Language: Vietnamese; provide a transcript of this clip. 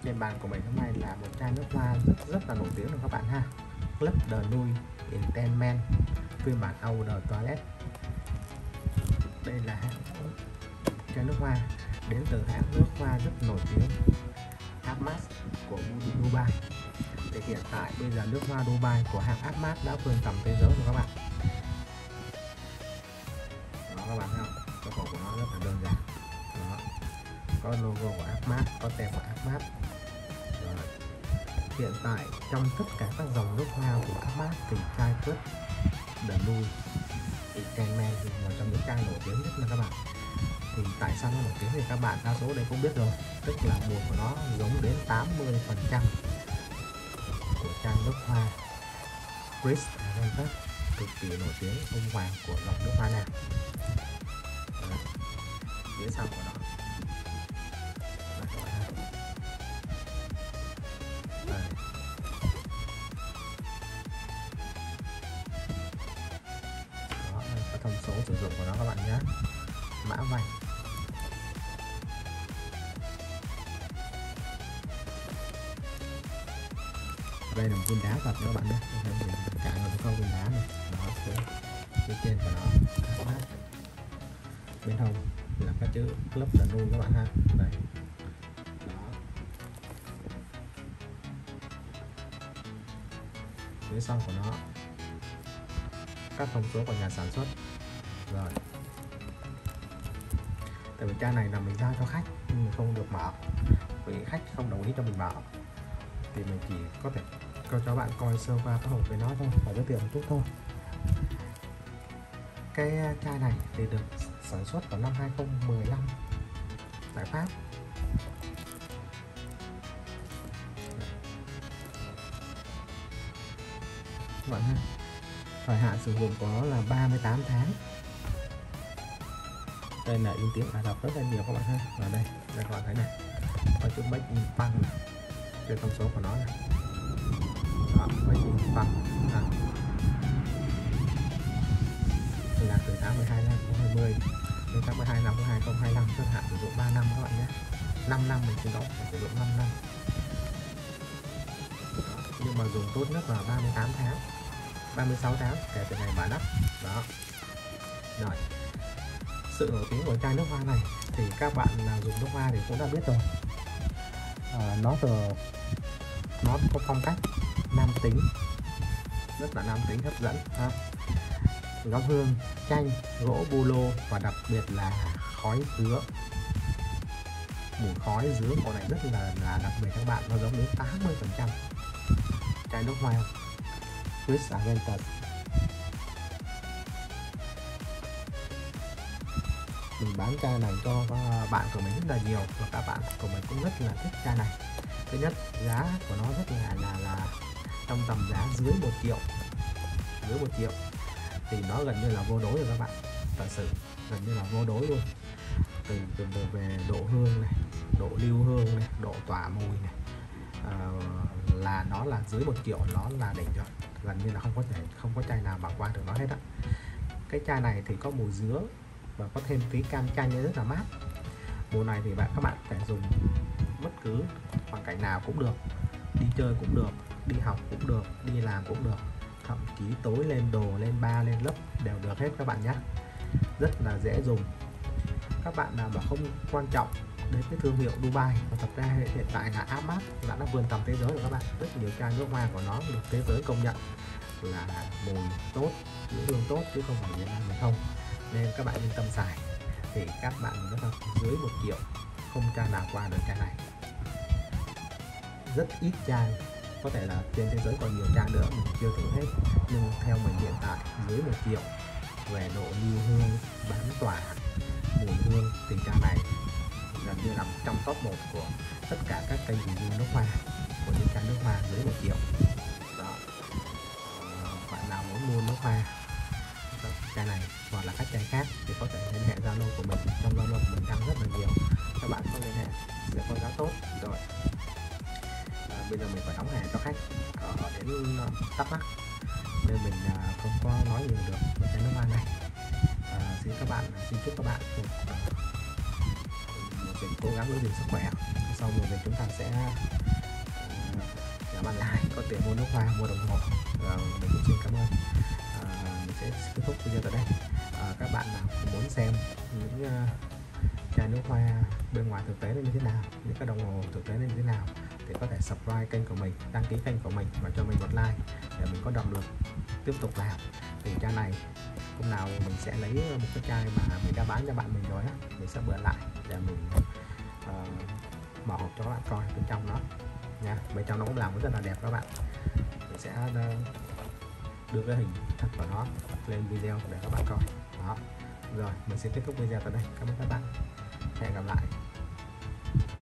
Trên bàn của mình hôm nay là một chai nước hoa rất là nổi tiếng rồi các bạn ha. Club de Nuit Intense phiên bản Eau de Toilette. Đây là chai nước hoa đến từ hãng nước hoa rất nổi tiếng Ahmad của Dubai. Thì hiện tại bây giờ nước hoa Dubai của hãng Ahmad đã vươn tầm thế giới rồi các bạn. Đó các bạn thấy không? Cái hộp của nó rất là đơn giản. Đó. Có logo của Ahmad, có tem của Ahmad. Rồi. Hiện tại trong tất cả các dòng nước hoa của Ahmad thì chai Club de Nuit Intense là một trong những chai nổi tiếng nhất là các bạn. Thì tại sao nó nổi tiếng thì các bạn đa số đây cũng biết rồi, tức là mùi của nó giống đến 80% của chai nước hoa Chris Aventus cực kỳ nổi tiếng, ông hoàng của dòng nước hoa này. Phía sau của nó có thông số sử dụng của nó các bạn nhé, mã vạch. Đây là một viên đá thật các bạn đấy, cả một cái viên đá này, đó phía trên của nó bên hông là các chữ Club de Nuit các bạn ha. Đây. Đó. Phía sau của nó các thông số của nhà sản xuất. Rồi. Tại vì chai này là mình giao cho khách nhưng mình không được mở, vì khách không đồng ý cho mình mở thì mình chỉ có thể cho bạn coi sơ qua cái hộp về nó thôi và giới thiệu một chút thôi. Cái chai này thì được sản xuất vào năm 2015 tại Pháp. Các bạn ha, thời hạn sử dụng của nó là 38 tháng. Đây là in tiếng Ả Rập rất là nhiều các bạn ha. Và đây các bạn thấy này, có chữ Made in France này, trên thông số của nó này. Đó, Made in France là từ tháng 12 năm 2020 đến tháng 12 năm 2025, thời hạn sử dụng 3 năm các bạn nhé. 5 năm mình xin lỗi, sử dụng 5 năm. Đó, nhưng mà dùng tốt nhất là 38 tháng, 36 tháng kể từ ngày mở nắp. Đó. Rồi. Sự nổi tiếng của chai nước hoa này thì các bạn nào dùng nước hoa thì cũng đã biết rồi. Nó có phong cách nam tính, rất là nam tính hấp dẫn ha. Góc hương chanh, gỗ bu lô và đặc biệt là khói dứa. Mùi khói dứa của này rất là đặc biệt các bạn, nó giống đến 80% chai nước hoa Chris Aventus. Mình bán chai này cho bạn của mình rất là nhiều và các bạn của mình cũng rất là thích chai này. Thứ nhất, giá của nó rất là trong tầm giá dưới 1 triệu, dưới 1 triệu thì nó gần như là vô đối rồi các bạn, thật sự gần như là vô đối luôn. Từ về độ hương này, độ lưu hương này, độ tỏa mùi này, là nó là dưới 1 triệu, nó là đỉnh rồi, gần như là không có chai nào bằng qua được nó hết á. Cái chai này thì có mùi dứa và có thêm tí cam chanh rất là mát. Mùa này thì các bạn phải dùng bất cứ hoàn cảnh nào cũng được, đi chơi cũng được, đi học cũng được, đi làm cũng được, thậm chí tối lên đồ, lên bar, lên lớp đều được hết các bạn nhé. Rất là dễ dùng. Các bạn nào mà không quan trọng đến cái thương hiệu Dubai, và thật ra hiện tại là Ahmad đã vươn tầm thế giới rồi các bạn. Rất nhiều chai nước hoa của nó được thế giới công nhận là mùi tốt, hương tốt chứ không phải Việt Nam mình không. Nên các bạn yên tâm xài. Thì các bạn rất là dưới 1 triệu, không chai nào qua được chai này. Rất ít chai, có thể là trên thế giới còn nhiều chai nữa mình chưa thử hết, nhưng theo mình hiện tại dưới 1 triệu về độ lưu hương, bám tỏa, mùi hương thì chai này gần như nằm trong top 1 của tất cả các kênh review nước hoa của những chai nước hoa dưới 1 triệu. Đó. Bạn nào muốn mua nước hoa chai này hoặc là các chai khác thì có thể liên hệ Zalo của mình, trong Zalo của mình đăng rất là nhiều, các bạn có liên hệ sẽ có giá tốt. Rồi bây giờ mình phải đóng hàng cho khách ở đến Đắk Lắk nên mình không có nói nhiều được về chai nước hoa này. Xin chúc các bạn một cố gắng giữ gìn sức khỏe. sau mùa dịch chúng ta sẽ các bạn lại có tiền mua nước hoa, mua đồng hồ. Mình cũng xin cảm ơn. Mình sẽ kết thúc video tại đây. Các bạn nào muốn xem những chai nước hoa bên ngoài thực tế là như thế nào, những cái đồng hồ thực tế là như thế nào, thì có thể subscribe kênh của mình, đăng ký kênh của mình và cho mình một like để mình có động lực tiếp tục làm. Thì chai này hôm nào mình sẽ lấy một cái chai mà mình đã bán cho bạn mình rồi á, mình sẽ bữa lại để mình mở hộp cho các bạn coi bên trong nó nha. Bên trong nó cũng làm rất là đẹp các bạn. Mình sẽ đưa cái hình thật của nó lên video để các bạn coi đó. Rồi mình sẽ kết thúc video tại đây. Cảm ơn các bạn, hẹn gặp lại.